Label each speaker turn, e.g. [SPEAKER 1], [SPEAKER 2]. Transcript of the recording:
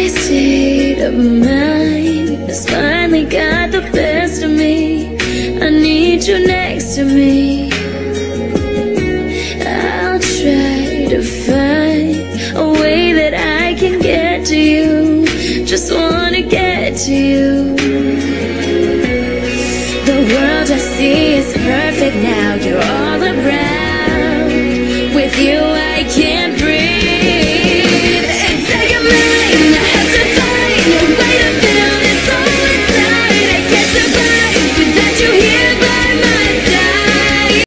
[SPEAKER 1] This state of mind has finally got the best of me. I need you next to me. I'll try to find a way that I can get to you. Just wanna get to you. The world I see is perfect now. You're all around. With you